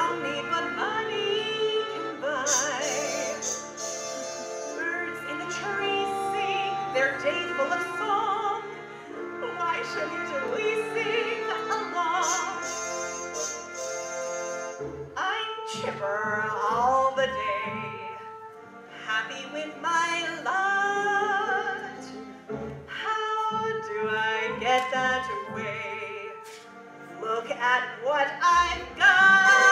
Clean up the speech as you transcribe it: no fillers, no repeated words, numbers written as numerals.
don't need what money can buy. Birds in the trees sing their day full of song. Why shouldn't we sing along? I'm chipper all the day, happy with my lot. How do I get that way? Look at what I've got.